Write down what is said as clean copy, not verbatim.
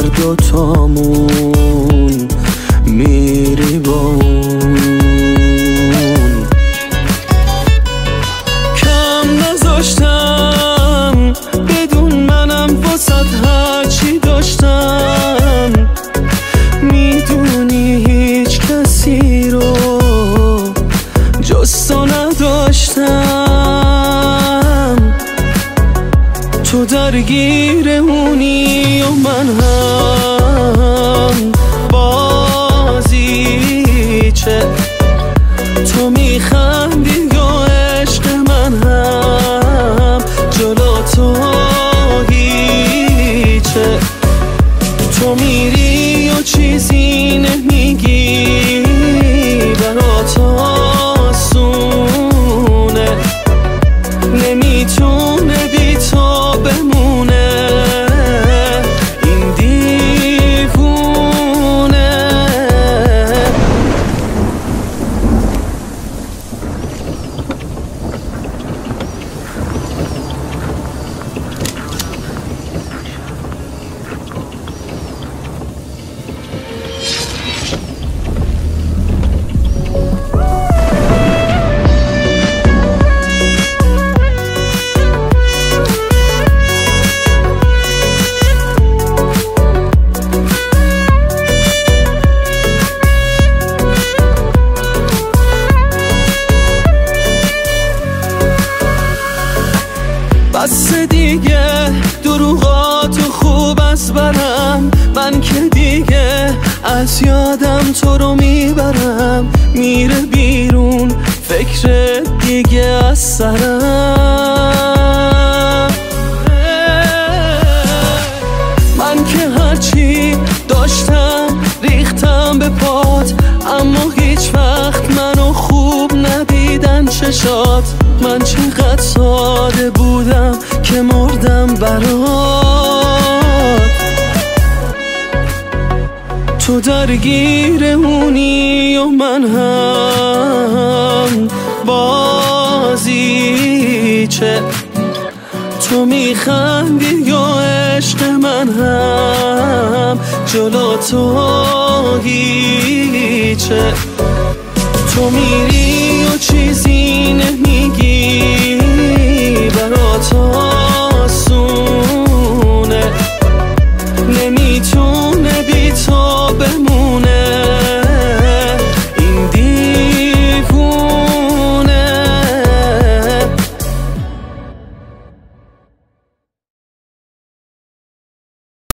دوتامون میری با اون. کم نذاشتم بدون منم واسد هرچی داشتم. میدونی هیچ کسی رو جز تو نداشتم. تو درگیر اونی و من هم بازیچه. تو میخندی یا عشق من هم جلو تو هیچه. تو میری و چیزی نمیگی برات آسونه. نمیتونه بی تو بمونه این دیوونه. بس دیگه دروغاتو خوب از برم. من که دیگه از یادم تو رو میبرم. میره بیرون فکر دیگه از سرم. من که هرچی داشتم ریختم به پات. اما هیچ وقت منو خوب ندیدن چشات. من چقدر ساده بودم که مردم برات. تو درگیر اونی و من هم بازیچه. تو میخندی یا عشق من هم جلو تو هیچه. تو میری و چیزی